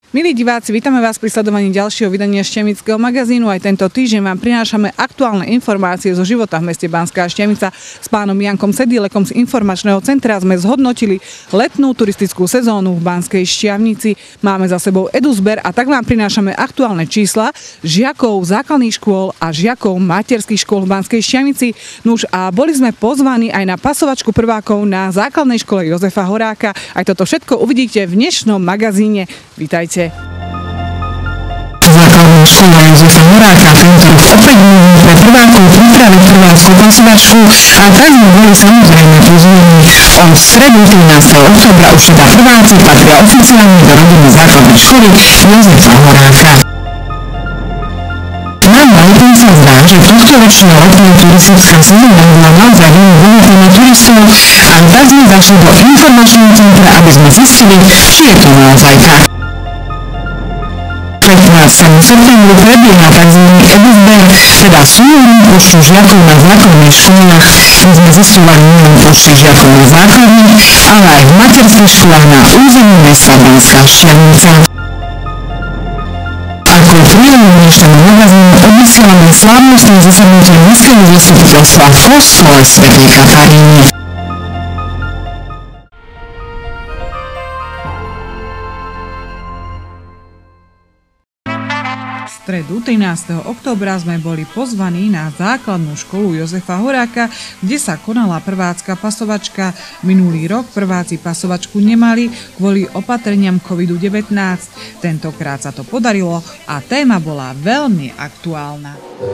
Milí diváci, vítame vás pri sledovaní ďalšieho vydania Štiavnického magazínu. Aj tento týždeň vám prinášame aktuálne informácie zo života v meste Banská Štiavnica. S pánom Jankom Sedílekom z informačného centra sme zhodnotili letnú turistickú sezónu v Banskej Štiavnici. Máme za sebou eduzber a tak vám prinášame aktuálne čísla žiakov základných škôl a žiakov materských škôl v Banskej Štiavnici. Nuž a boli sme pozvaní aj na pasovačku prvákov na základnej škole Jozefa Horáka. Aj toto všetko uvidíte v dnešnom magazíne. Vítajte. Základná škola Jozefa Horáka tento rok opäť pre prvákov pripraviť prváckú pasovačku a tak sme boli samozrejme pozvaní. Od stredu 13. októbra už teda prváci patria oficiálne do rodiny základnej školy Jozefa Horáka. Nám veľmi sa zdá, že tohtoročná letná turistická sezóna bola naozaj veľmi bohatá na turistov a tak sme zašli do informačného centra, aby sme zistili, či je to naozaj tak. 15. septembru prebieha tzv. eduzber, teda súhrn počtu žiakov na základných školách. My sme zisťovali nielen počty žiakov na základných, ale aj v materských školách na území mesta Banská Štiavnica. Ako prílohu dnešného magazínu odvysielame slávnostné zasadnutie mestského zastupiteľstva v kostole svätej Kataríny. V stredu 13. októbra sme boli pozvaní na základnú školu Jozefa Horáka, kde sa konala prvácka pasovačka. Minulý rok prváci pasovačku nemali kvôli opatreniam COVID-19. Tentokrát sa to podarilo a téma bola veľmi aktuálna.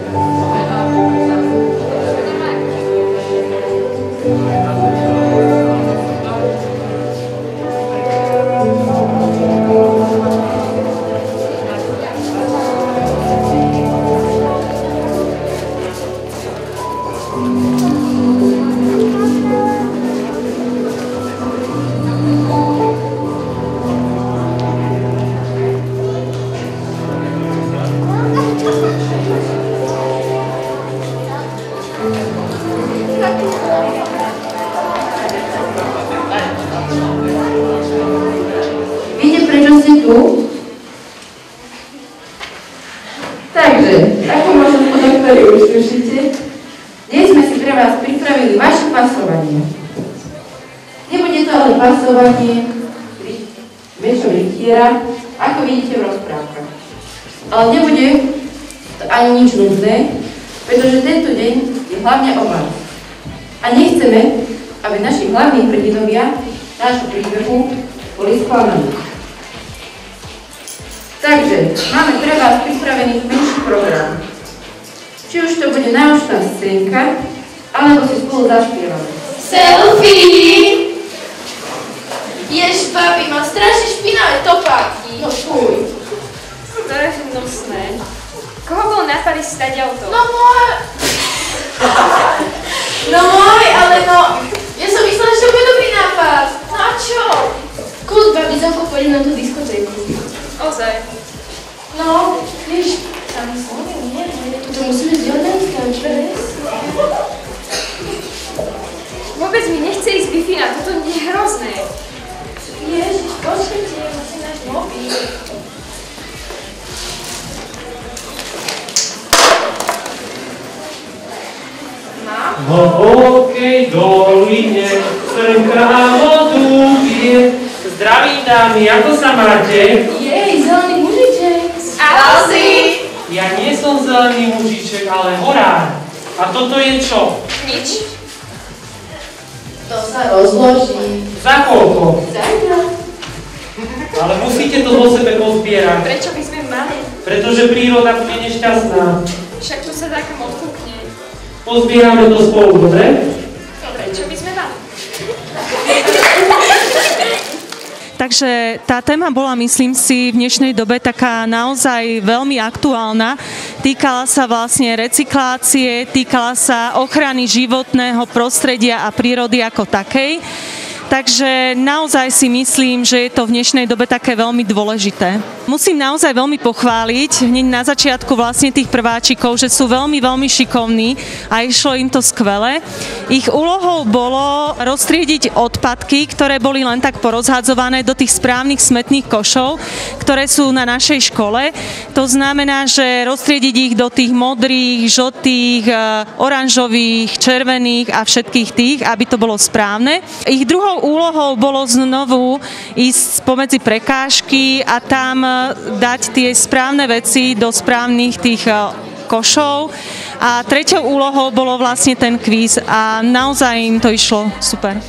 Takže, ako možno podoktori už slyšíte, dnes sme si pre vás pripravili vaše pasovanie. Nebude to ale pasovanie väčšieho rytiera, ako vidíte v rozprávkach. Ale nebude to ani nič nudné, pretože tento deň je hlavne o vás. A nechceme, aby naši hlavní hrdinovia nášho príbehu boli sklamaní. Takže máme pre vás pripravený menší program. Či už to bude náučná scénka, alebo si spolu zaspievame. Selfie! Jež, babi, mám strašne špinavé topáky. No fuj. Ktoré sú nosné. Koho bol nápady stať auto? No môj! No môj, ale no... Ja som myslela, že to bude dobrý nápad. No a čo? Kľud, babi, zovko, pôjdem na tú diskotéku. Ozaj. No, vieš, tam slovím, nie? To musíme zdieľať, čo? Vôbec mi nechce ísť Wi-Fi na toto nie je hrozné. Ježiš, počkajte, musím náš mobil. Mám? V hlbokej doline srnka vodu pije. Zdravím dámy, ako sa máte? Jej, zelený mužiček. Ahoj si! Ja nie som zelený mužiček, ale horár. A toto je čo? Nič. To sa rozloží. Za koľko? Zajtra. Ale musíte to vo sebe pozbierať. Prečo by sme mali? Pretože príroda bude nešťastná. Však tu sa takom odkúkne. Pozbierame to spolu, dobre? Prečo by sme mali? Takže tá téma bola, myslím si, v dnešnej dobe taká naozaj veľmi aktuálna. Týkala sa vlastne recyklácie, týkala sa ochrany životného prostredia a prírody ako takej. Takže naozaj si myslím, že je to v dnešnej dobe také veľmi dôležité. Musím naozaj veľmi pochváliť hneď na začiatku vlastne tých prváčikov, že sú veľmi, veľmi šikovní a išlo im to skvele. Ich úlohou bolo roztriediť odpadky, ktoré boli len tak porozhadzované do tých správnych smetných košov, ktoré sú na našej škole. To znamená, že roztriediť ich do tých modrých, žltých, oranžových, červených a všetkých tých, aby to bolo správne. Ich druhou úlohou bolo znovu ísť spomedzi prekážky a tam dať tie správne veci do správnych tých košov. A treťou úlohou bolo vlastne ten kvíz a naozaj im to išlo super.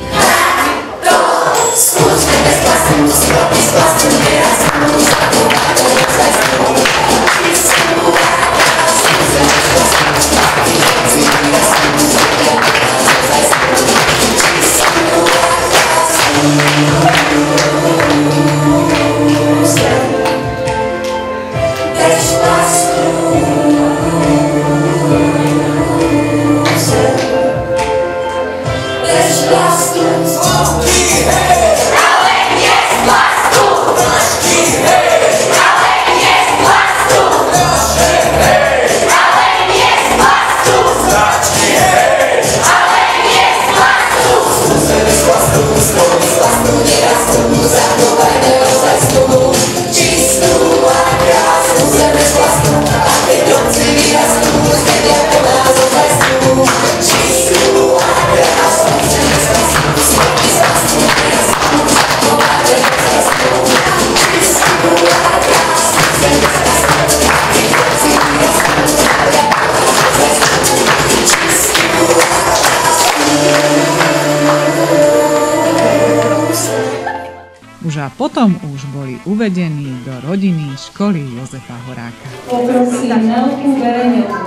A potom už boli uvedení do rodiny školy Jozefa Horáka. Poprosím Nelku Bereňovú.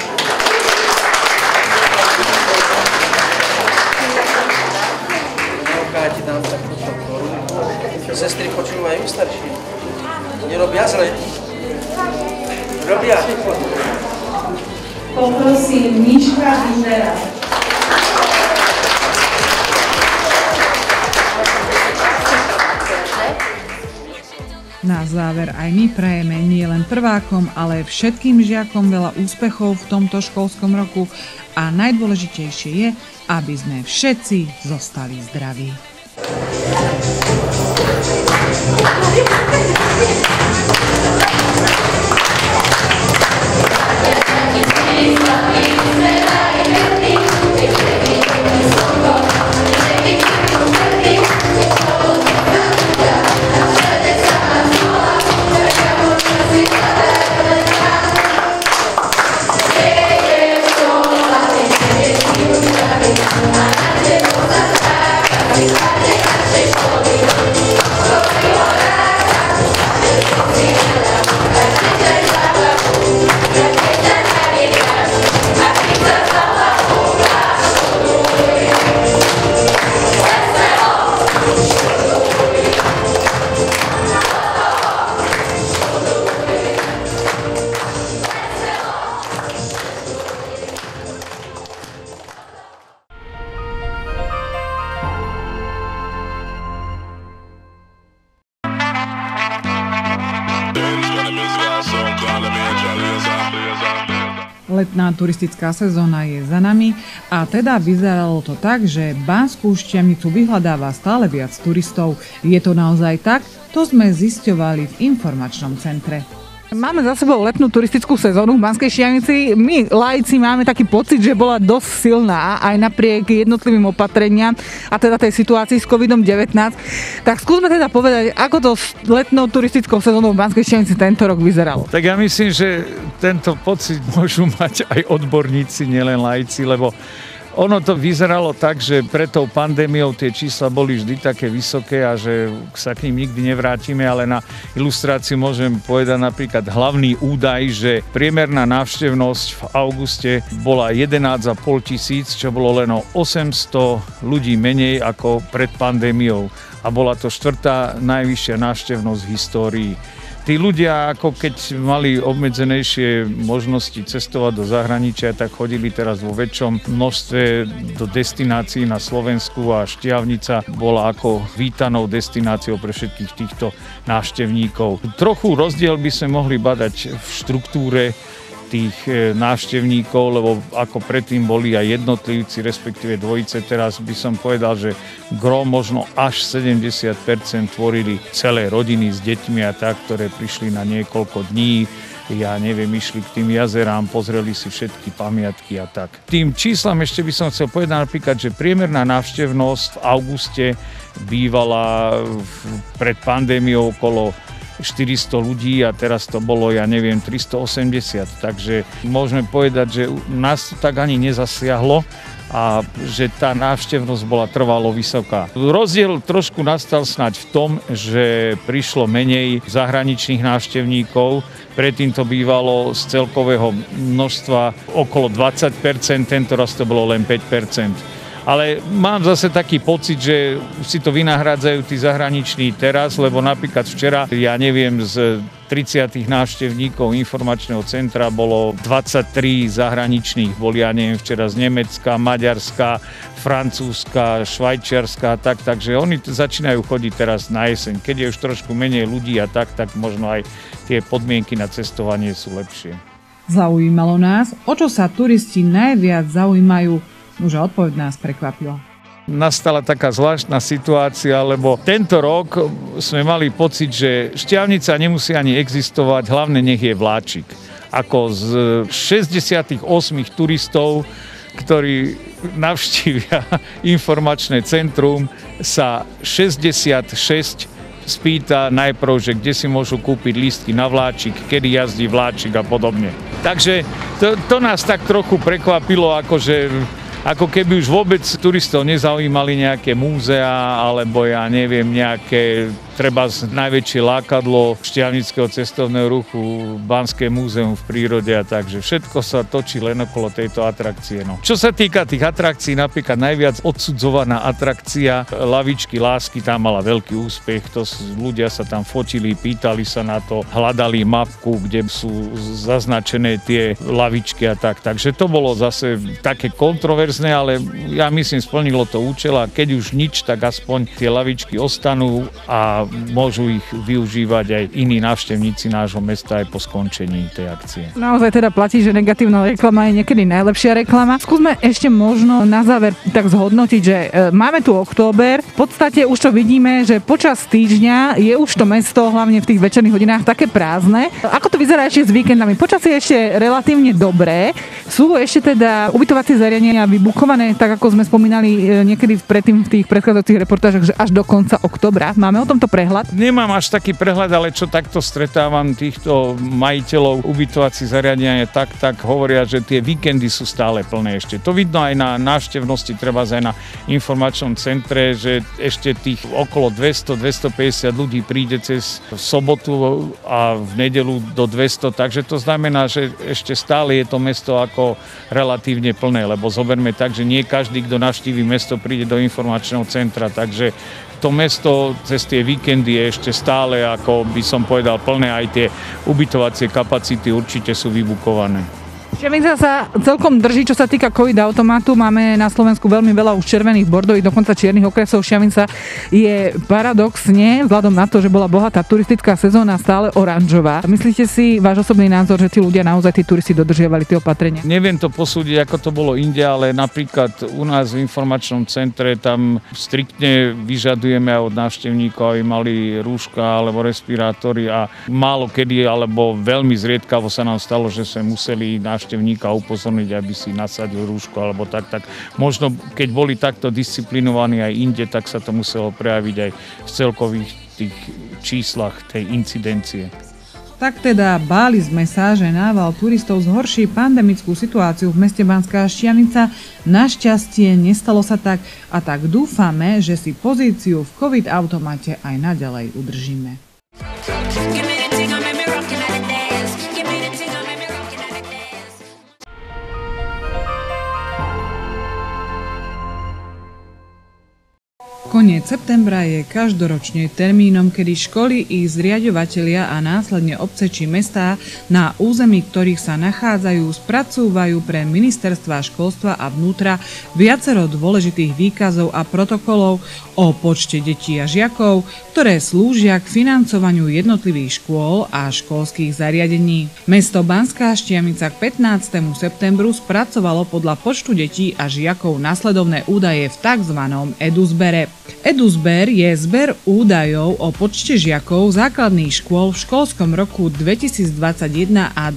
Nelka, ja ti dám takúto podporu. Sestry počúvajú starší. Nerobia zle. Robia. Poprosím Miška Vindera. Na záver aj my prajeme nie len prvákom, ale všetkým žiakom veľa úspechov v tomto školskom roku a najdôležitejšie je, aby sme všetci zostali zdraví. Letná turistická sezóna je za nami a teda vyzeralo to tak, že Banskú Štiavnicu vyhľadáva stále viac turistov. Je to naozaj tak? To sme zisťovali v informačnom centre. Máme za sebou letnú turistickú sezónu v Banskej Štiavnici. My, laici, máme taký pocit, že bola dosť silná aj napriek jednotlivým opatreniam a teda tej situácii s COVID-19. Tak skúsme teda povedať, ako to s letnou turistickou sezónou v Banskej Štiavnici tento rok vyzeralo. Tak ja myslím, že tento pocit môžu mať aj odborníci, nielen laici, lebo ono to vyzeralo tak, že pred tou pandémiou tie čísla boli vždy také vysoké a že sa k ním nikdy nevrátime, ale na ilustráciu môžem povedať napríklad hlavný údaj, že priemerná návštevnosť v auguste bola 11,5 tisíc, čo bolo len o 800 ľudí menej ako pred pandémiou a bola to štvrtá najvyššia návštevnosť v histórii Tí ľudia, ako keď mali obmedzenejšie možnosti cestovať do zahraničia, tak chodili teraz vo väčšom množstve do destinácií na Slovensku a Štiavnica bola ako vítanou destináciou pre všetkých týchto návštevníkov. Trochu rozdiel by sme mohli badať v štruktúre tých návštevníkov, lebo ako predtým boli aj jednotlivci, respektíve dvojice, teraz by som povedal, že gro možno až 70% tvorili celé rodiny s deťmi a tak, ktoré prišli na niekoľko dní, ja neviem, išli k tým jazerám, pozreli si všetky pamiatky a tak. Tým číslam ešte by som chcel povedať napríklad, že priemerná návštevnosť v auguste bývala pred pandémiou okolo 400 ľudí a teraz to bolo, ja neviem, 380. Takže môžeme povedať, že nás to tak ani nezasiahlo a že tá návštevnosť bola trvalo vysoká. Rozdiel trošku nastal snáď v tom, že prišlo menej zahraničných návštevníkov. Predtým to bývalo z celkového množstva okolo 20%, tento raz to bolo len 5%. Ale mám zase taký pocit, že si to vynahrádzajú tí zahraniční teraz, lebo napríklad včera, ja neviem, z 30 návštevníkov informačného centra bolo 23 zahraničných. Boli, ja neviem, včera z Nemecka, Maďarska, Francúzska, Švajčiarska, takže oni začínajú chodiť teraz na jeseň. Keď je už trošku menej ľudí a tak možno aj tie podmienky na cestovanie sú lepšie. Zaujímalo nás, o čo sa turisti najviac zaujímajú. Už odpoveď nás prekvapila. Nastala taká zvláštna situácia, lebo tento rok sme mali pocit, že Štiavnica nemusí ani existovať, hlavne nech je vláčik. Ako z 68 turistov, ktorí navštívia informačné centrum, sa 66 spýta najprv, že kde si môžu kúpiť lístky na vláčik, kedy jazdí vláčik a podobne. Takže to nás tak trochu prekvapilo, ako keby už vôbec turistov nezaujímali nejaké múzea, alebo ja neviem, nejaké treba najväčšie lákadlo štiavnického cestovného ruchu, Banské múzeum v prírode a takže všetko sa točí len okolo tejto atrakcie. No. Čo sa týka tých atrakcií, napríklad najviac odsudzovaná atrakcia Lavičky lásky, tam mala veľký úspech, ľudia sa tam fotili, pýtali sa na to, hľadali mapku, kde sú zaznačené tie lavičky a tak. Takže to bolo zase také kontroverzné, ale ja myslím, splnilo to účel a keď už nič, tak aspoň tie lavičky ostanú a môžu ich využívať aj iní návštevníci nášho mesta aj po skončení tej akcie. Naozaj teda platí, že negatívna reklama je niekedy najlepšia reklama. Skúsme ešte možno na záver tak zhodnotiť, že máme tu október, v podstate už to vidíme, že počas týždňa je už to mesto, hlavne v tých večerných hodinách, také prázdne. Ako to vyzerá ešte s víkendami? Počasie je ešte relatívne dobré. Sú ešte teda ubytovacie zariadenia vybukované, tak ako sme spomínali niekedy predtým v tých predchádzajúcich reportážach, že až do konca októbra. Máme o tomto prehľad? Nemám až taký prehľad, ale čo takto stretávam týchto majiteľov ubytovacích zariadenia, tak hovoria, že tie víkendy sú stále plné ešte. To vidno aj na návštevnosti, treba aj na informačnom centre, že ešte tých okolo 200-250 ľudí príde cez sobotu a v nedeľu do 200, takže to znamená, že ešte stále je to mesto ako relatívne plné, lebo zoberme tak, že nie každý, kto navštíví mesto, príde do informačného centra, takže to mesto cez tie víkendy je ešte stále, ako by som povedal, plné, aj tie ubytovacie kapacity určite sú vybukované. Štiavnica sa celkom drží, čo sa týka COVID automatu. Máme na Slovensku veľmi veľa už červených, bordových, dokonca čiernych okresov. Štiavnica je paradoxne, vzhľadom na to, že bola bohatá turistická sezóna, stále oranžová. Myslíte si, váš osobný názor, že tí ľudia naozaj, tí turisti dodržiavali tie opatrenia? Neviem to posúdiť, ako to bolo inde, ale napríklad u nás v informačnom centre tam striktne vyžadujeme od návštevníkov, aby mali rúška alebo respirátory a málo kedy, alebo veľmi zriedkavo sa nám stalo, že sme museli návštevníka upozorniť, aby si nasadil rúško alebo tak. Možno keď boli takto disciplinovaní aj inde, tak sa to muselo prejaviť aj v celkových tých číslach tej incidencie. Tak teda báli sme sa, že nával turistov zhorší pandemickú situáciu v meste Banská Štiavnica. Našťastie nestalo sa tak a tak dúfame, že si pozíciu v COVID automate aj naďalej udržíme. Koniec septembra je každoročne termínom, kedy školy, ich zriaďovatelia a následne obce či mestá, na území ktorých sa nachádzajú, spracúvajú pre ministerstva školstva a vnútra viacero dôležitých výkazov a protokolov o počte detí a žiakov, ktoré slúžia k financovaniu jednotlivých škôl a školských zariadení. Mesto Banská Štiavnica k 15. septembru spracovalo podľa počtu detí a žiakov nasledovné údaje v tzv. EduZbere. EduZber je zber údajov o počte žiakov základných škôl v školskom roku 2021 a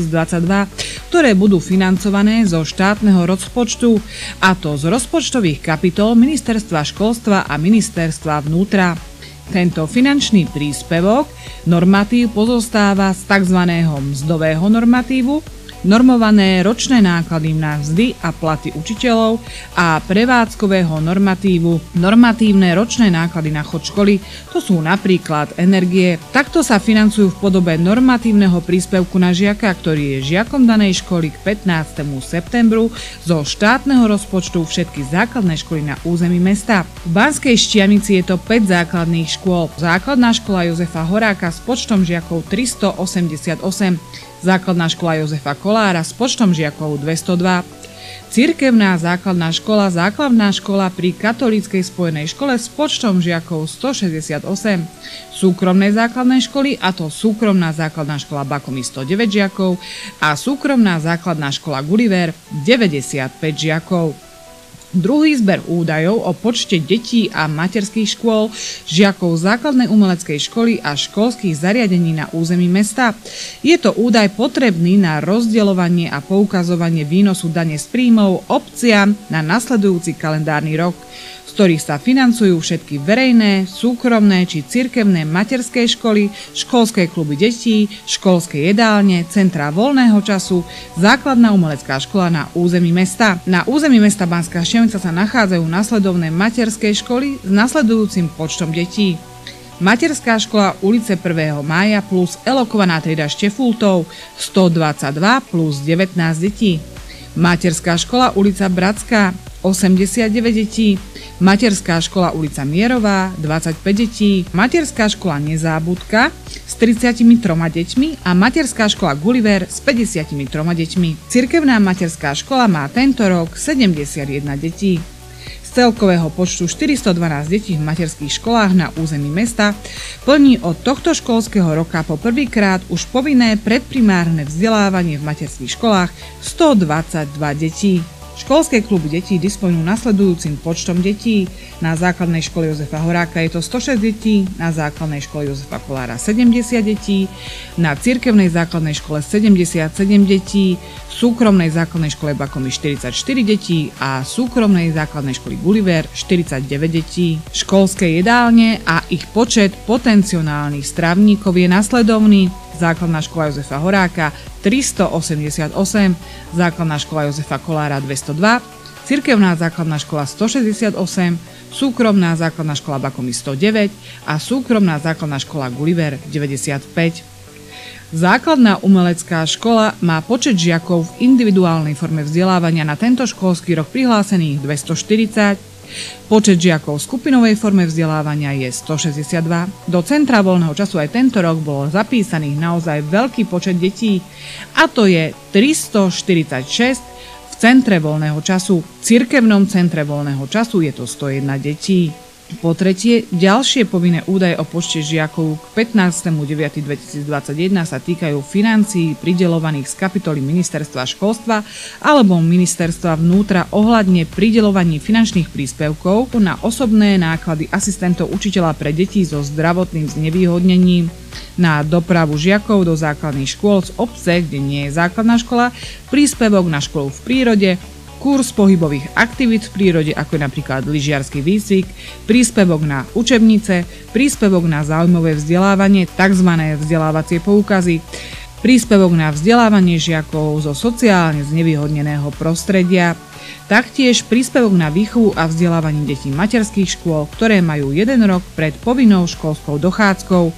2022, ktoré budú financované zo štátneho rozpočtu, a to z rozpočtových kapitol Ministerstva školstva a Ministerstva vnútra. Tento finančný príspevok, normatív, pozostáva z tzv. Mzdového normatívu, normované ročné náklady na mzdy a platy učiteľov a prevádzkového normatívu, normatívne ročné náklady na chod školy, to sú napríklad energie. Takto sa financujú v podobe normatívneho príspevku na žiaka, ktorý je žiakom danej školy k 15. septembru zo štátneho rozpočtu všetky základné školy na území mesta. V Banskej Štiavnici je to 5 základných škôl. Základná škola Jozefa Horáka s počtom žiakov 388, Základná škola Jozefa Kolára s počtom žiakov 202, Cirkevná základná škola pri Katolíckej spojenej škole s počtom žiakov 168, súkromné základné školy, a to súkromná základná škola Bakomy 109 žiakov a súkromná základná škola Gulliver 95 žiakov. Druhý zber údajov o počte detí a materských škôl, žiakov základnej umeleckej školy a školských zariadení na území mesta. Je to údaj potrebný na rozdeľovanie a poukazovanie výnosu dane z príjmov obciam na nasledujúci kalendárny rok, z ktorých sa financujú všetky verejné, súkromné či cirkevné materské školy, školské kluby detí, školské jedálne, centrá voľného času, základná umelecká škola na území mesta. Na území mesta Banská Štiavnica sa nachádzajú nasledovné materské školy s nasledujúcim počtom detí. Materská škola ulice 1. mája plus elokovaná trieda Štefultov 122 plus 19 detí. Materská škola ulica Bratská 89 detí. Materská škola ulica Mierová 25 detí, Materská škola Nezábudka s 33 deťmi a Materská škola Gulliver s 53 deťmi. Cirkevná materská škola má tento rok 71 detí. Z celkového počtu 412 detí v materských školách na území mesta plní od tohto školského roka po prvýkrát už povinné predprimárne vzdelávanie v materských školách 122 detí. Školské kluby detí disponujú nasledujúcim počtom detí. Na základnej škole Jozefa Horáka je to 106 detí, na základnej škole Jozefa Kolára 70 detí, na cirkevnej základnej škole 77 detí, súkromnej základnej škole Bakomy 44 detí a súkromnej základnej školy Gulliver 49 detí. Školské jedálne a ich počet potenciálnych strávníkov je nasledovný. Základná škola Jozefa Horáka 388, základná škola Jozefa Kolára 202, cirkevná základná škola 168, súkromná základná škola Bakomy 109 a súkromná základná škola Gulliver 95. Základná umelecká škola má počet žiakov v individuálnej forme vzdelávania na tento školský rok prihlásených 240, počet žiakov v skupinovej forme vzdelávania je 162. Do centra voľného času aj tento rok bolo zapísaných naozaj veľký počet detí, a to je 346 v centre voľného času. V cirkevnom centre voľného času je to 101 detí. Po tretie, ďalšie povinné údaje o počte žiakov k 15.9.2021 sa týkajú financií prideľovaných z kapitoly Ministerstva školstva alebo Ministerstva vnútra ohľadne prideľovaní finančných príspevkov na osobné náklady asistentov učiteľa pre deti so zdravotným znevýhodnením, na dopravu žiakov do základných škôl z obce, kde nie je základná škola, príspevok na školu v prírode, kurz pohybových aktivít v prírode, ako je napríklad lyžiarsky výcvik, príspevok na učebnice, príspevok na záujmové vzdelávanie, tzv. Vzdelávacie poukazy, príspevok na vzdelávanie žiakov zo sociálne znevýhodneného prostredia, taktiež príspevok na výchovu a vzdelávanie detí materských škôl, ktoré majú 1 rok pred povinnou školskou dochádzkou,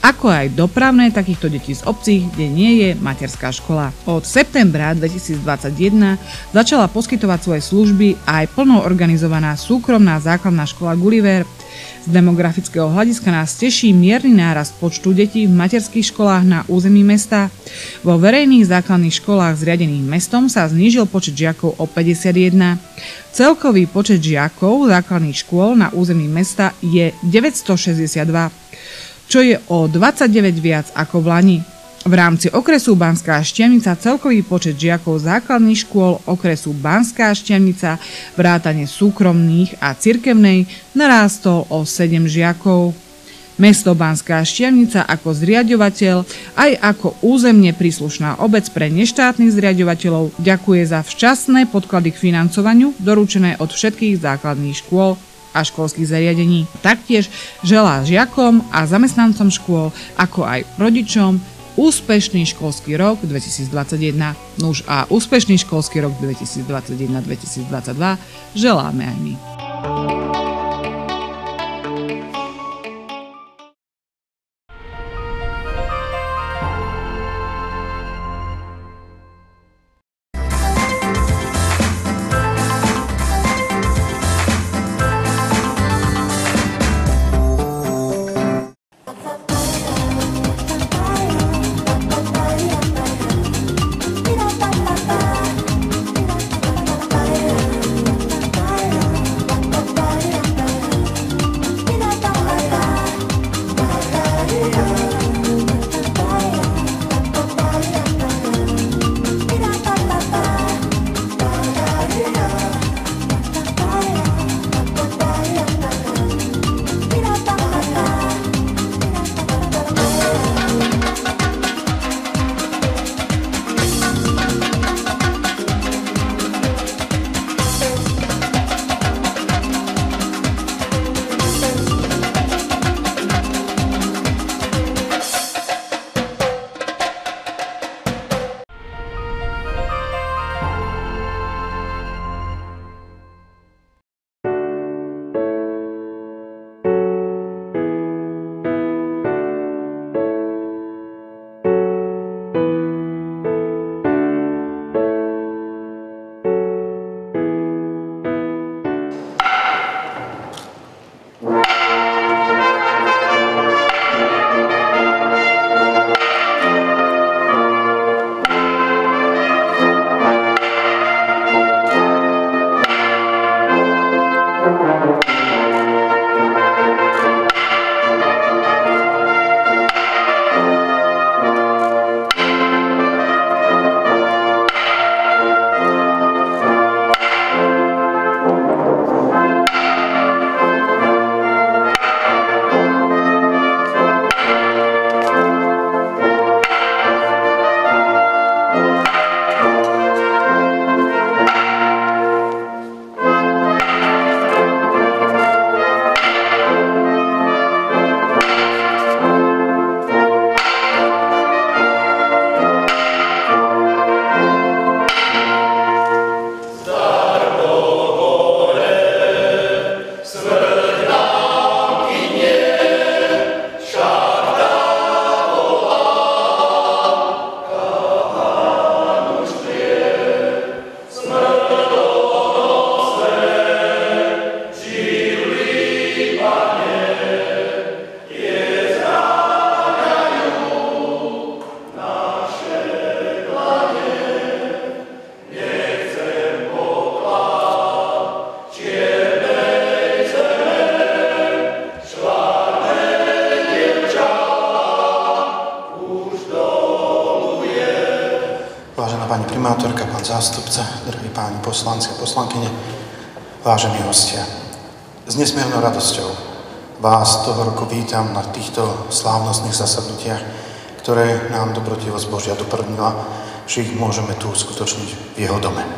ako aj dopravné takýchto detí z obcí, kde nie je materská škola. Od septembra 2021 začala poskytovať svoje služby aj plno organizovaná súkromná základná škola Gulliver. Z demografického hľadiska nás teší mierny nárast počtu detí v materských školách na území mesta. Vo verejných základných školách zriadených mestom sa znížil počet žiakov o 51. Celkový počet žiakov základných škôl na území mesta je 962, čo je o 29 viac ako v lani. V rámci okresu Banská Štiavnica celkový počet žiakov základných škôl okresu Banská Štiavnica vrátane súkromných a cirkevnej narástol o 7 žiakov. Mesto Banská Štiavnica ako zriaďovateľ aj ako územne príslušná obec pre neštátnych zriaďovateľov ďakuje za včasné podklady k financovaniu doručené od všetkých základných škôl a školských zariadení. Taktiež želá žiakom a zamestnancom škôl, ako aj rodičom, úspešný školský rok 2021. Nuž a úspešný školský rok 2021-2022 želáme aj my. Pani primátorka, pán zástupca, drahí páni poslanci a poslankyne, vážení hostia. S nesmiernou radosťou vás toho roku vítam na týchto slávnostných zasadnutiach, ktoré nám dobrotivosť Božia doplnila, že ich môžeme tu uskutočniť v jeho dome.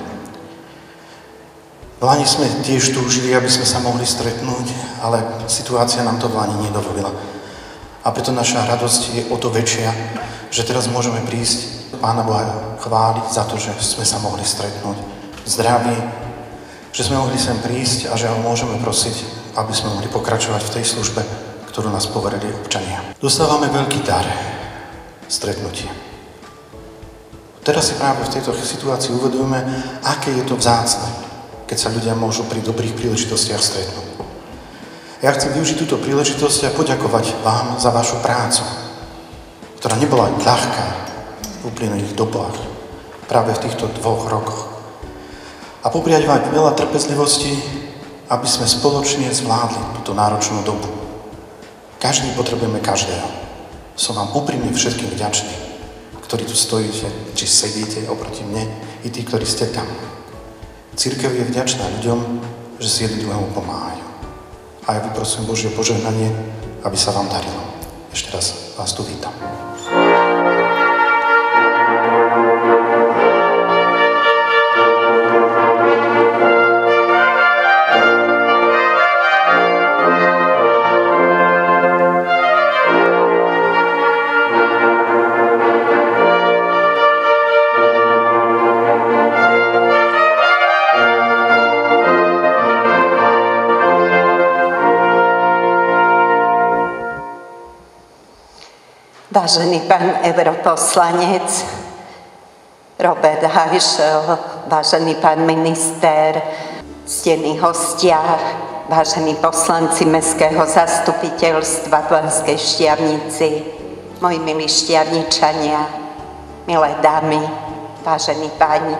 V Lani sme tiež túžili, aby sme sa mohli stretnúť, ale situácia nám to v Lani nedovolila. A preto naša radosť je o to väčšia, že teraz môžeme prísť Pána Boha chváliť za to, že sme sa mohli stretnúť v zdraví, že sme mohli sem prísť a že ho môžeme prosiť, aby sme mohli pokračovať v tej službe, ktorú ktorú nás poverili občania. Dostávame veľký dar, stretnutie. Teraz si práve v tejto situácii uvedomujeme, aké je to vzácne, keď sa ľudia môžu pri dobrých príležitostiach stretnúť. Ja chcem využiť túto príležitosť a poďakovať vám za vašu prácu, ktorá nebola ľahká v uplynulých dobách, práve v týchto 2 rokoch. A popriať vám veľa trpezlivosti, aby sme spoločne zvládli túto náročnú dobu. Každý potrebujeme každého. Som vám úprimne všetkým vďačný, ktorí tu stojíte, či sedíte oproti mne, i tí, ktorí ste tam. Cirkev je vďačná ľuďom, že si jeden druhému pomáhajú. A ja vyprosím Božie požehnanie, aby sa vám darilo. Ešte raz vás tu vítam. Vážený pán europoslanec Robert Hajšel, vážený pán minister, ctení hostia, vážení poslanci Mestského zastupiteľstva v Banskej Štiavnici, moji milí štiavničania, milé dámy, vážení páni.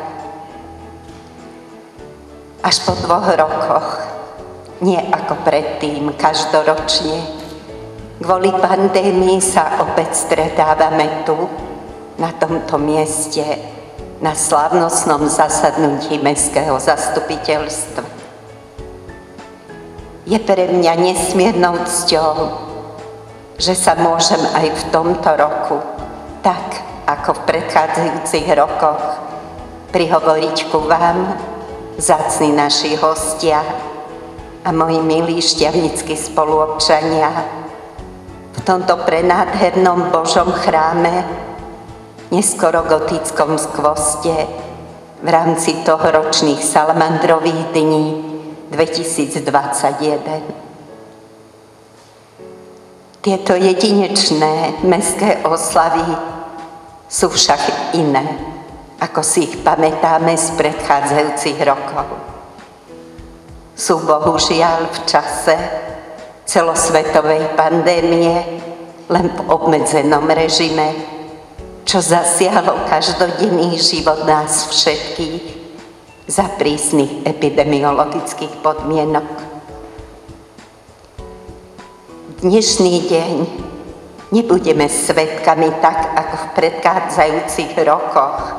Až po 2 rokoch, nie ako predtým, každoročne, kvôli pandémii sa opäť stretávame tu, na tomto mieste, na slávnostnom zasadnutí Mestského zastupiteľstva. Je pre mňa nesmiernou cťou, že sa môžem aj v tomto roku, tak ako v predchádzajúcich rokoch, prihovoriť ku vám, vzácni naši hostia a moji milí štiavnickí spoluobčania, v tomto prenádhernom Božom chráme, neskoro gotickom skvoste, v rámci tohoročných salamandrových dní 2021. Tieto jedinečné mestské oslavy sú však iné, ako si ich pamätáme z predchádzajúcich rokov. Sú bohužiaľ v čase celosvetovej pandémie len v obmedzenom režime, čo zasiahlo každodenný život nás všetkých za prísnych epidemiologických podmienok. Dnešný deň nebudeme svedkami tak, ako v predchádzajúcich rokoch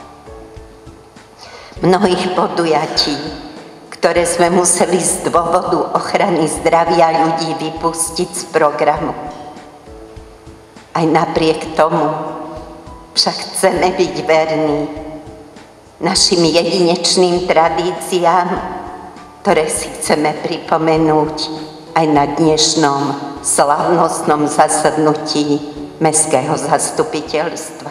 mnohých podujatí, ktoré sme museli z dôvodu ochrany zdravia ľudí vypustiť z programu. Aj napriek tomu však chceme byť verní našim jedinečným tradíciám, ktoré si chceme pripomenúť aj na dnešnom slávnostnom zasadnutí Mestského zastupiteľstva.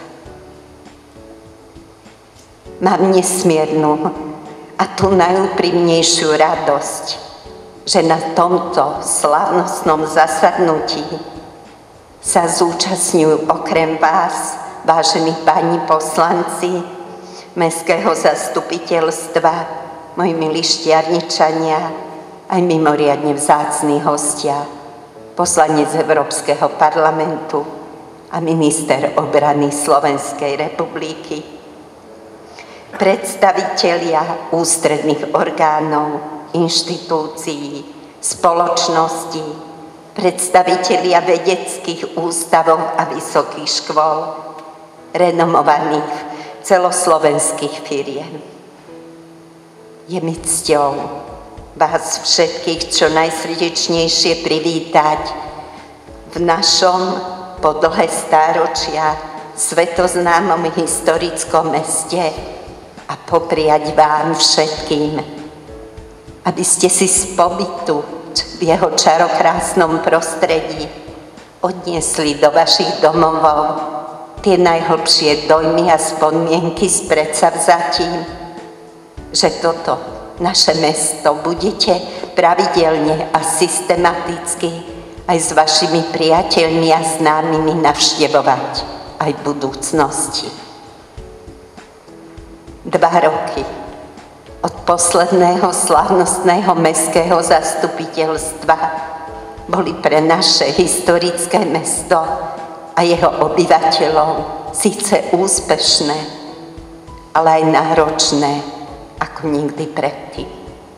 Mám nesmiernu a tú najúprimnejšiu radosť, že na tomto slávnostnom zasadnutí sa zúčastňujú okrem vás, vážení páni poslanci Mestského zastupiteľstva, moji milí štiavničania, aj mimoriadne vzácni hostia, poslanec Európskeho parlamentu a minister obrany Slovenskej republiky, predstavitelia ústredných orgánov, inštitúcií, spoločností, predstavitelia vedeckých ústavov a vysokých škôl, renomovaných celoslovenských firiem. Je mi cťou vás všetkých čo najsrdečnejšie privítať v našom po dlhé stáročia svetoznámom historickom meste a popriať vám všetkým, aby ste si z pobytu v jeho čarokrásnom prostredí odniesli do vašich domovov tie najhlbšie dojmy a spomienky s predsavzatím, že toto naše mesto budete pravidelne a systematicky aj s vašimi priateľmi a známymi navštevovať aj v budúcnosti. 2 roky od posledného slávnostného mestského zastupiteľstva boli pre naše historické mesto a jeho obyvateľov síce úspešné, ale aj náročné ako nikdy predtým.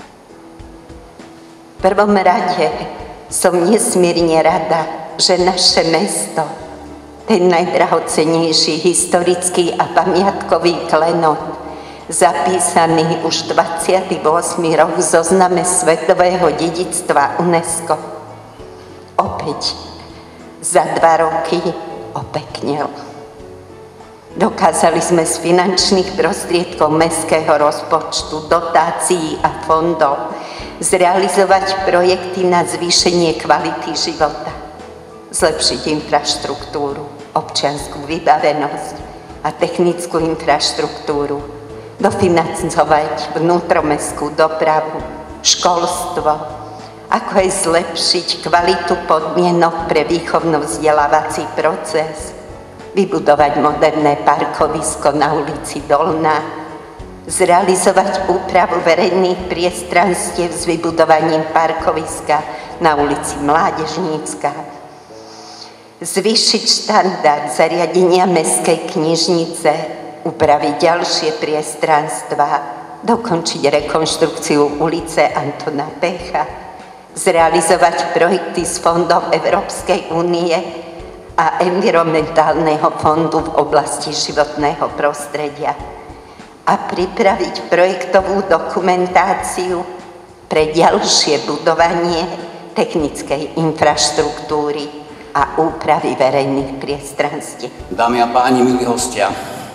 V prvom rade som nesmierne rada, že naše mesto, ten najdrahocenejší historický a pamiatkový klenot, zapísaný už 28. rok v zozname svetového dedičstva UNESCO, opäť za 2 roky opeknel. Dokázali sme z finančných prostriedkov mestského rozpočtu, dotácií a fondov zrealizovať projekty na zvýšenie kvality života, zlepšiť infraštruktúru, občiansku vybavenosť a technickú infraštruktúru, dofinancovať vnútromestskú dopravu, školstvo, ako aj zlepšiť kvalitu podmienok pre výchovno-vzdelávací proces, vybudovať moderné parkovisko na ulici Dolná, zrealizovať úpravu verejných priestranstiev s vybudovaním parkoviska na ulici Mládežnícka, zvýšiť štandard zariadenia mestskej knižnice, upraviť ďalšie priestranstvá, dokončiť rekonštrukciu ulice Antona Pecha, zrealizovať projekty z fondov Európskej únie a environmentálneho fondu v oblasti životného prostredia a pripraviť projektovú dokumentáciu pre ďalšie budovanie technickej infraštruktúry a úpravy verejných priestranstiev. Dámy a páni, milí hostia,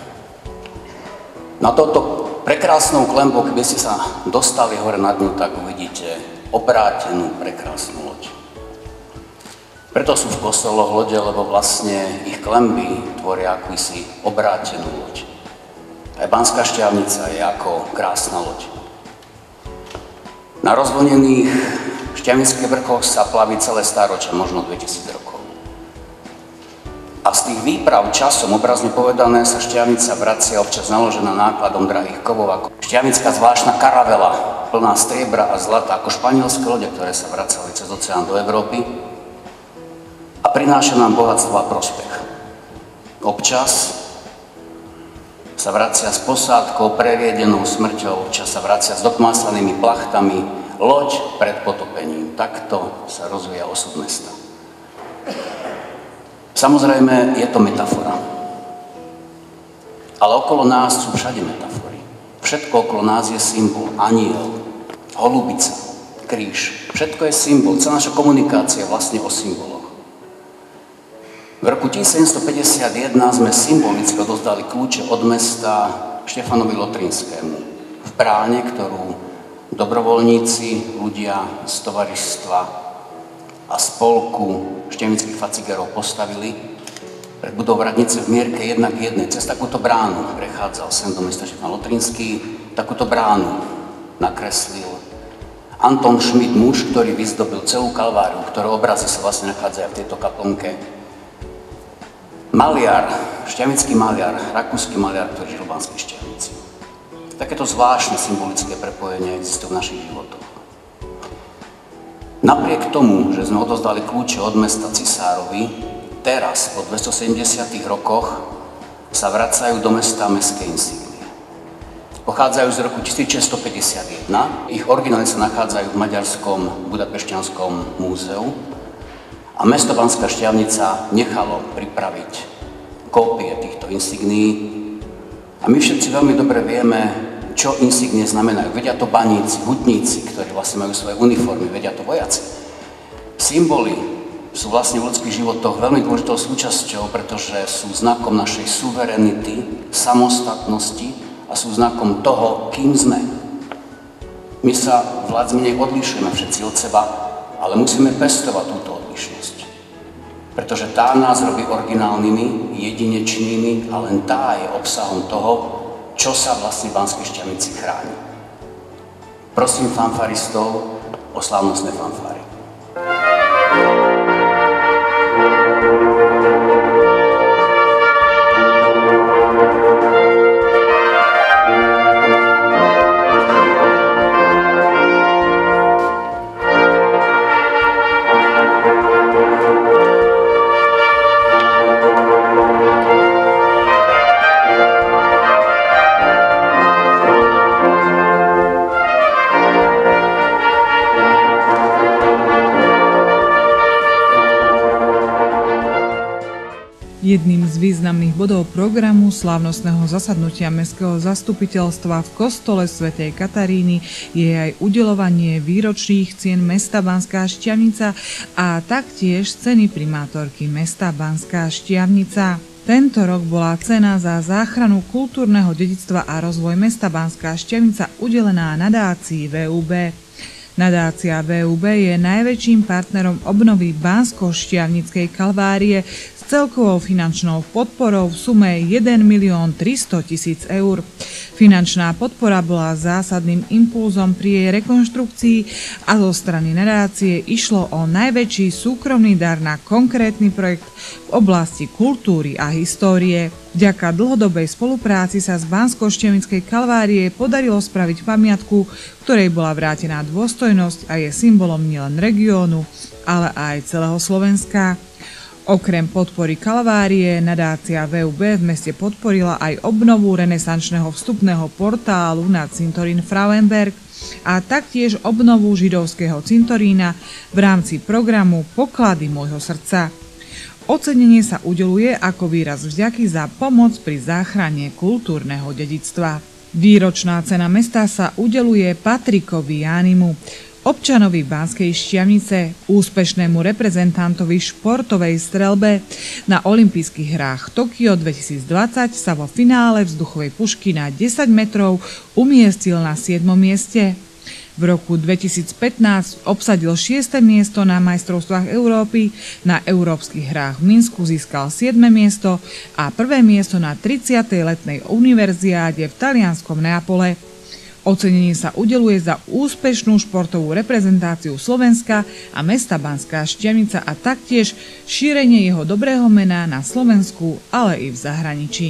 na toto prekrásnou klenbou, keby ste sa dostali hore na dnu, tak uvidíte obrátenú prekrásnu loď. Preto sú v kostoloch lode, lebo vlastne ich klenby tvoria akúsi obrátenú loď. Aj Banská Štiavnica je ako krásna loď. Na rozvlnených Štiavnických vrchoch sa plaví celé stáročia, možno 2000 rokov. A z tých výprav časom, obrazne povedané, sa Štiavnica vracia občas naložená nákladom drahých kovov, ako štiavnická zvláštna karavela, plná striebra a zlata, ako španielské lode, ktoré sa vracali cez oceán do Európy a prináša nám bohatstvo a prospech. Občas sa vracia s posádkou previedenou smrťou, občas sa vracia s dokmásanými plachtami, loď pred potopením. Takto sa rozvíja osud mesta. Samozrejme, je to metafora. Ale okolo nás sú všade metafory. Všetko okolo nás je symbol. Anjel, holubica, kríž. Všetko je symbol. Celá naša komunikácia je vlastne o symboloch. V roku 1751 sme symbolicky odozdali kľúče od mesta Štefanovi Lotrinskému v bráne, ktorú dobrovoľníci, ľudia z tovaristva a spolku štiavnických facigerov postavili pred budovou radnice v mierke 1:1. Cez takúto bránu prechádzal sem do mesta Štefan Lotrinský. Takúto bránu nakreslil Anton Schmidt, muž, ktorý vyzdobil celú Kalváriu, ktoré obrazy sa vlastne nachádzajú v tejto kaplnke. Maliar, štiavnický maliar, rakúsky maliar, ktorý žil v Banskej Štiavnici. Takéto zvláštne symbolické prepojenie existujú v našich životoch. Napriek tomu, že sme odozdali kľúče od mesta cisárovi, teraz, po 270 rokoch, sa vracajú do mesta mestské insígnie. Pochádzajú z roku 1651, ich originály sa nachádzajú v Maďarskom Budapešťanskom múzeu a mesto Banská Štiavnica nechalo pripraviť kópie týchto insígnií a my všetci veľmi dobre vieme, čo insígnie znamenajú. Vedia to baníci, hutníci, ktorí vlastne majú svoje uniformy, vedia to vojaci. Symboly sú vlastne v ľudských životoch veľmi dôležitou súčasťou, pretože sú znakom našej suverenity, samostatnosti a sú znakom toho, kým sme. My sa viac menej odlišujeme všetci od seba, ale musíme pestovať túto odlišnosť. Pretože tá nás robí originálnymi, jedinečnými a len tá je obsahom toho, čo sa vlastne v Banskej Štiavnici chráni. Prosím fanfaristov o slávnostné fanfáry. Jedným z významných bodov programu slávnostného zasadnutia mestského zastupiteľstva v kostole svätej Kataríny je aj udeľovanie výročných cien mesta Banská Štiavnica a taktiež ceny primátorky mesta Banská Štiavnica. Tento rok bola cena za záchranu kultúrneho dedičstva a rozvoj mesta Banská Štiavnica udelená nadácii VUB. Nadácia VUB je najväčším partnerom obnovy Bansko-Štiavnickej kalvárie s celkovou finančnou podporou v sume 1 300 000 eur. Finančná podpora bola zásadným impulzom pri jej rekonštrukcii a zo strany nadácie išlo o najväčší súkromný dar na konkrétny projekt v oblasti kultúry a histórie. Vďaka dlhodobej spolupráci sa z Bansko-Štiavnickej kalvárie podarilo spraviť pamiatku, ktorej bola vrátená dôstojnosť a je symbolom nielen regiónu, ale aj celého Slovenska. Okrem podpory kalvárie, nadácia VUB v meste podporila aj obnovu renesančného vstupného portálu na cintorín Frauenberg a taktiež obnovu židovského cintorína v rámci programu Poklady môjho srdca. Ocenenie sa udeľuje ako výraz vďaky za pomoc pri záchrane kultúrneho dedičstva. Výročná cena mesta sa udeľuje Patrikovi Jánimu, občanovi Banskej Štiavnice, úspešnému reprezentantovi športovej streľbe. Na olympijských hrách Tokio 2020 sa vo finále vzduchovej pušky na 10 metrov umiestnil na 7. mieste. V roku 2015 obsadil 6. miesto na majstrovstvách Európy, na európskych hrách v Minsku získal 7. miesto a 1. miesto na 30. letnej univerziáde v talianskom Neapole. Ocenenie sa udeľuje za úspešnú športovú reprezentáciu Slovenska a mesta Banská Štiavnica a taktiež šírenie jeho dobrého mena na Slovensku, ale i v zahraničí.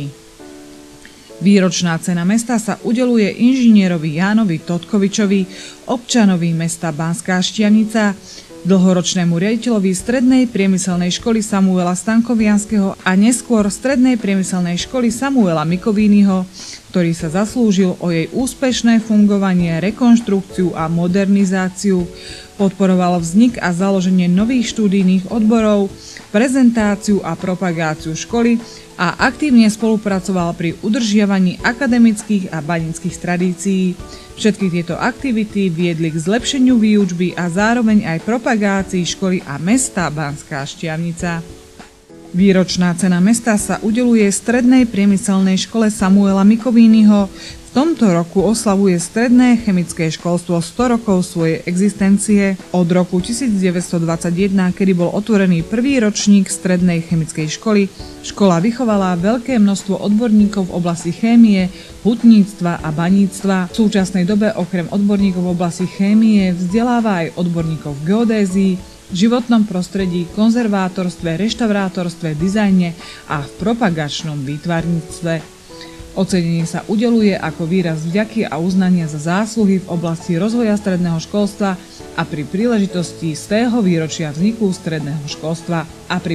Výročná cena mesta sa udeľuje inžinierovi Jánovi Totkovičovi, občanovi mesta Banská Štiavnica, dlhoročnému riaditeľovi Strednej priemyselnej školy Samuela Stankovianskeho a neskôr Strednej priemyselnej školy Samuela Mikovínyho, ktorý sa zaslúžil o jej úspešné fungovanie, rekonštrukciu a modernizáciu, podporoval vznik a založenie nových študijných odborov, prezentáciu a propagáciu školy a aktívne spolupracoval pri udržiavaní akademických a banických tradícií. Všetky tieto aktivity viedli k zlepšeniu výučby a zároveň aj propagácii školy a mesta Banská Štiavnica. Výročná cena mesta sa udeľuje Strednej priemyselnej škole Samuela Mikovínyho. V tomto roku oslavuje Stredné chemické školstvo 100 rokov svojej existencie. Od roku 1921, kedy bol otvorený prvý ročník Strednej chemickej školy, škola vychovala veľké množstvo odborníkov v oblasti chémie, hutníctva a baníctva. V súčasnej dobe okrem odborníkov v oblasti chémie vzdeláva aj odborníkov v geodézii, životnom prostredí, konzervátorstve, reštaurátorstve, dizajne a v propagačnom výtvarníctve. Ocenenie sa udeľuje ako výraz vďaky a uznania za zásluhy v oblasti rozvoja stredného školstva a pri príležitosti z tého výročia vzniku stredného školstva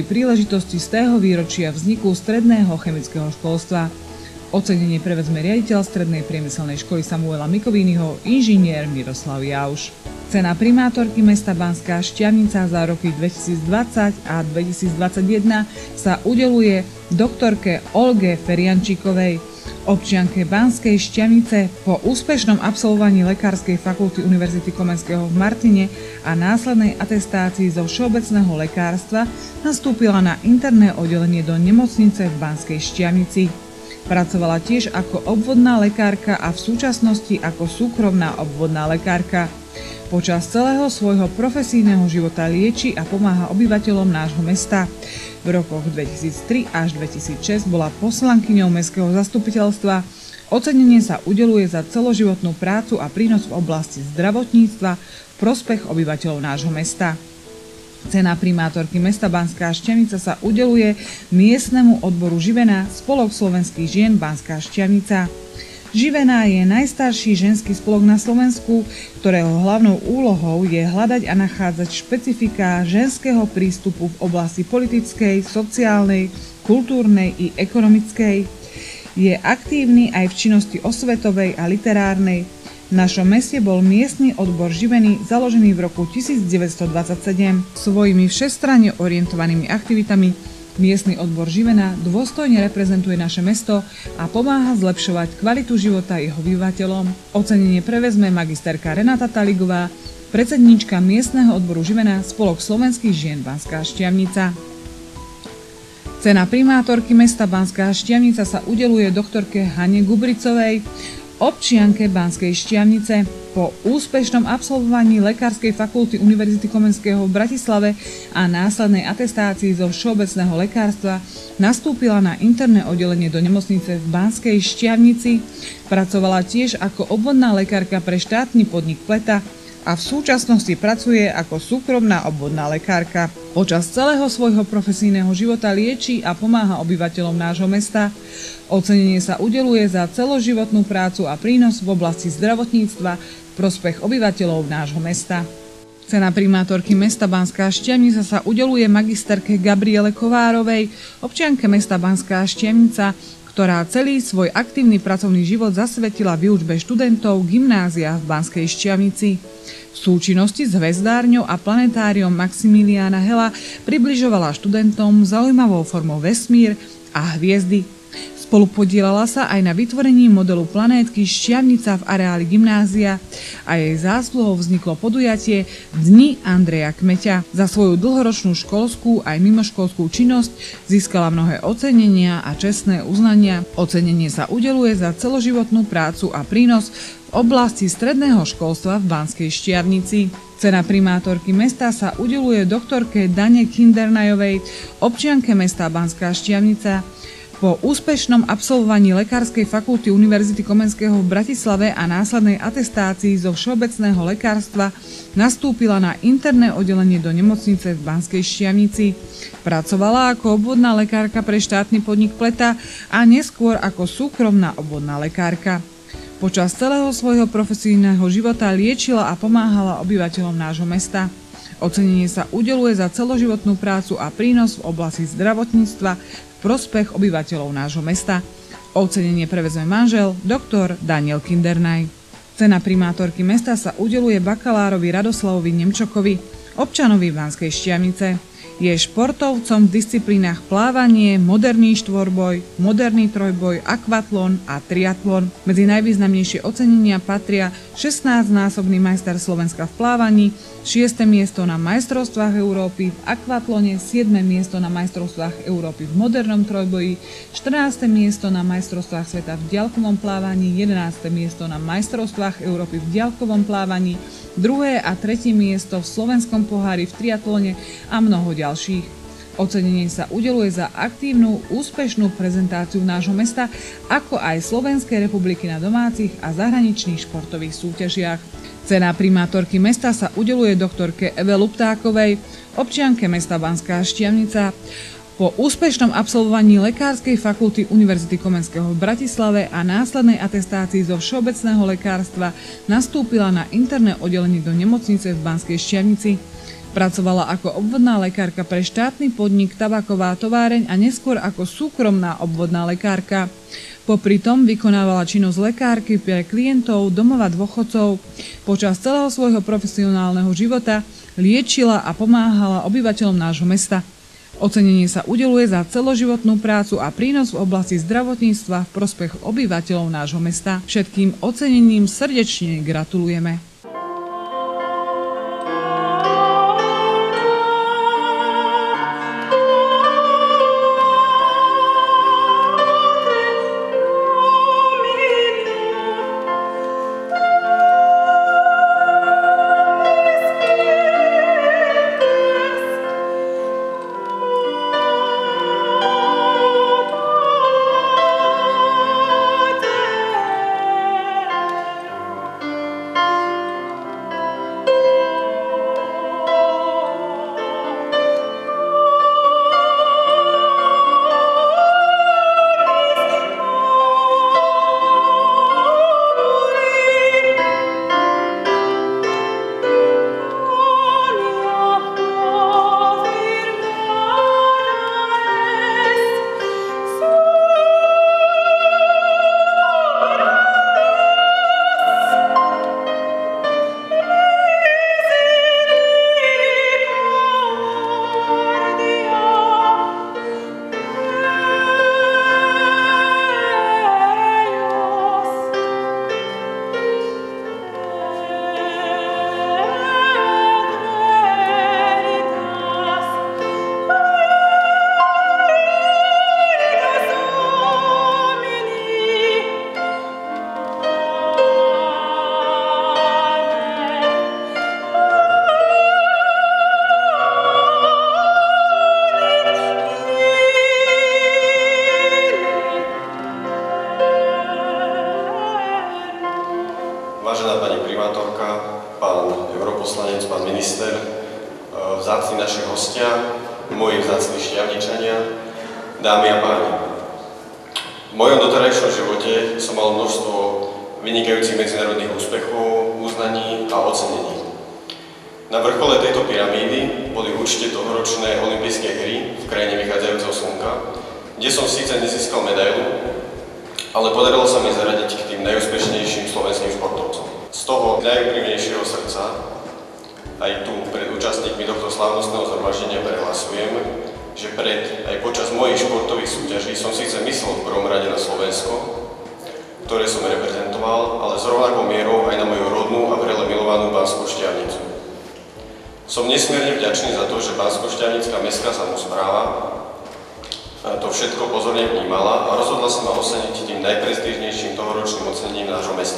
stredného chemického školstva. Ocenenie prevezme riaditeľ Strednej priemyselnej školy Samuela Mikovínyho, inžinier Miroslav Jauš. Cena primátorky mesta Banská Štiavnica za roky 2020 a 2021 sa udeľuje doktorke Olge Feriančíkovej, občianke Banskej Štiavnice. Po úspešnom absolvovaní Lekárskej fakulty Univerzity Komenského v Martine a následnej atestácii zo všeobecného lekárstva nastúpila na interné oddelenie do nemocnice v Banskej Štiavnici. Pracovala tiež ako obvodná lekárka a v súčasnosti ako súkromná obvodná lekárka. Počas celého svojho profesijného života lieči a pomáha obyvateľom nášho mesta. V rokoch 2003 až 2006 bola poslankyňou mestského zastupiteľstva. Ocenenie sa udeľuje za celoživotnú prácu a prínos v oblasti zdravotníctva v prospech obyvateľov nášho mesta. Cena primátorky mesta Banská Štiavnica sa udeľuje miestnemu odboru Živena Spolok slovenských žien Banská Štiavnica. Živena je najstarší ženský spolok na Slovensku, ktorého hlavnou úlohou je hľadať a nachádzať špecifiká ženského prístupu v oblasti politickej, sociálnej, kultúrnej i ekonomickej. Je aktívny aj v činnosti osvetovej a literárnej. V našom meste bol miestny odbor Živeny založený v roku 1927. Svojimi všestranne orientovanými aktivitami Miestny odbor Živena dôstojne reprezentuje naše mesto a pomáha zlepšovať kvalitu života jeho obyvateľom. Ocenenie prevezme magisterka Renata Taligová, predsedníčka miestneho odboru Živena, Spolok slovenských žien Banská Štiavnica. Cena primátorky mesta Banská Štiavnica sa udeľuje doktorke Hane Gubricovej, občianke Banskej Štiavnice. Po úspešnom absolvovaní Lekárskej fakulty Univerzity Komenského v Bratislave a následnej atestácii zo všeobecného lekárstva nastúpila na interné oddelenie do nemocnice v Banskej Štiavnici. Pracovala tiež ako obvodná lekárka pre štátny podnik Pleta a v súčasnosti pracuje ako súkromná obvodná lekárka. Počas celého svojho profesijného života lieči a pomáha obyvateľom nášho mesta. Ocenenie sa udeľuje za celoživotnú prácu a prínos v oblasti zdravotníctva v prospech obyvateľov nášho mesta. Cena primátorky mesta Banská Štiavnica sa udeľuje magisterke Gabriele Kovárovej, občianke mesta Banská Štiavnica, ktorá celý svoj aktívny pracovný život zasvetila výučbe študentov gymnázia v Banskej Štiavnici. V súčinnosti s hvezdárňou a planetáriom Maximiliána Hela približovala študentom zaujímavou formou vesmír a hviezdy. Spolupodielala sa aj na vytvorení modelu planétky Štiavnica v areáli gymnázia a jej zásluhou vzniklo podujatie Dni Andreja Kmeťa. Za svoju dlhoročnú školskú aj mimoškolskú činnosť získala mnohé ocenenia a čestné uznania. Ocenenie sa udeľuje za celoživotnú prácu a prínos v oblasti stredného školstva v Banskej Štiavnici. Cena primátorky mesta sa udeľuje doktorke Dane Kindernajovej, občianke mesta Banská Štiavnica. Po úspešnom absolvovaní Lekárskej fakulty Univerzity Komenského v Bratislave a následnej atestácii zo všeobecného lekárstva nastúpila na interné oddelenie do nemocnice v Banskej Štiavnici. Pracovala ako obvodná lekárka pre štátny podnik Pleta a neskôr ako súkromná obvodná lekárka. Počas celého svojho profesijného života liečila a pomáhala obyvateľom nášho mesta. Ocenenie sa udeľuje za celoživotnú prácu a prínos v oblasti zdravotníctva v prospech obyvateľov nášho mesta. Ocenenie prevezme manžel, doktor Daniel Kindernaj. Cena primátorky mesta sa udeľuje bakalárovi Radoslavovi Nemčokovi, občanovi Banskej Štiavnice. Je športovcom v disciplínach plávanie, moderný štvorboj, moderný trojboj, akvatlon a triatlon. Medzi najvýznamnejšie ocenenia patria 16-násobný majster Slovenska v plávaní, 6. miesto na majstrovstvách Európy v akvatlone, 7. miesto na majstrovstvách Európy v modernom trojboji, 14. miesto na majstrovstvách sveta v diaľkovom plávaní, 11. miesto na majstrovstvách Európy v diaľkovom plávaní, 2. a 3. miesto v slovenskom pohári v triatlone a mnoho ďalších. Ocenenie sa udeľuje za aktívnu, úspešnú prezentáciu nášho mesta, ako aj Slovenskej republiky na domácich a zahraničných športových súťažiach. Cena primátorky mesta sa udeľuje doktorke Eve Luptákovej, občianke mesta Banská Štiavnica. Po úspešnom absolvovaní Lekárskej fakulty Univerzity Komenského v Bratislave a následnej atestácii zo všeobecného lekárstva nastúpila na interné oddelenie do nemocnice v Banskej Štiavnici. Pracovala ako obvodná lekárka pre štátny podnik Tabaková továreň a neskôr ako súkromná obvodná lekárka. Popri tom vykonávala činnosť lekárky pre klientov domova dôchodcov. Počas celého svojho profesionálneho života liečila a pomáhala obyvateľom nášho mesta. Ocenenie sa udeľuje za celoživotnú prácu a prínos v oblasti zdravotníctva v prospech obyvateľov nášho mesta. Všetkým ocenením srdečne gratulujeme. vzácni naši hostia, moji vzácni šťavničania, dámy a páni. V mojom doterajšom živote som mal množstvo vynikajúcich medzinárodných úspechov, uznaní a ocenení. Na vrchole tejto pyramídy boli určite tohoročné olympijské hry v krajine vychádzajúceho slnka, kde som síce nezískal medailu, ale podarilo sa mi zaradiť k tým najúspešnejším slovenským športovcom. Z toho najúprimnejšieho srdca aj tu pred účastníkmi tohto slávnostného zhromaždenia prehlasujem, že aj počas mojich športových súťaží som síce myslel v prvom rade na Slovensko, ktoré som reprezentoval, ale s rovnakou mierou aj na moju rodnú a vrele milovanú Banskú Štiavnicu. Som nesmierne vďačný za to, že Banskoštiavnická mestská samospráva to všetko pozorne vnímala a rozhodla sa ma oceniť tým najprestížnejším tohoročným ocenením nášho mesta,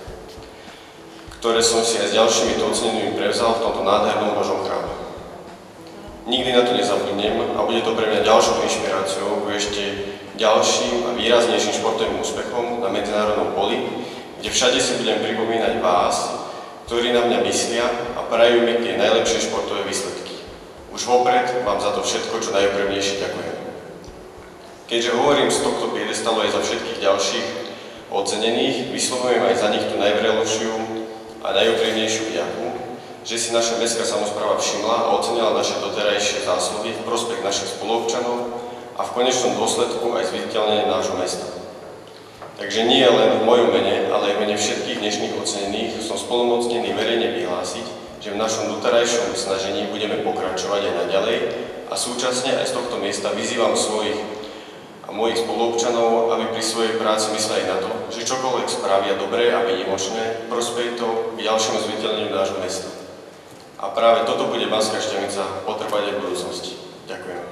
ktoré som si aj s ďalšími to ocenenými prevzal v tomto nádhernom Božom chráme. Nikdy na to nezabudnem a bude to pre mňa ďalšou inšpiráciou k ešte ďalším a výraznejším športovým úspechom na medzinárodnom poli, kde všade si budem pripomínať vás, ktorí na mňa myslia a prajú mi tie najlepšie športové výsledky. Už vopred vám za to všetko čo najúprimnejšie ďakujem. Keďže hovorím z tohto piedestalu aj za všetkých ďalších ocenených, vyslovujem aj za nich tú najvrelejšiu a najúprimnejšiu vďaku, že si naša mestská samospráva všimla a ocenila naše doterajšie zásluhy v prospech našich spoluobčanov a v konečnom dôsledku aj zviditeľnenie nášho mesta. Takže nie len v mojom mene, ale aj v mene všetkých dnešných ocenených som splnomocnený verejne vyhlásiť, že v našom doterajšom snažení budeme pokračovať aj naďalej a súčasne aj z tohto miesta vyzývam svojich a mojich spoluobčanov, aby pri svojej práci mysleli na to, že čokoľvek spravia dobré a výnimočné, prospeje to k ďalšiemu zviditeľneniu nášho mesta. A práve toto bude Banská Štiavnica potrebovať aj v budúcnosti. Ďakujem.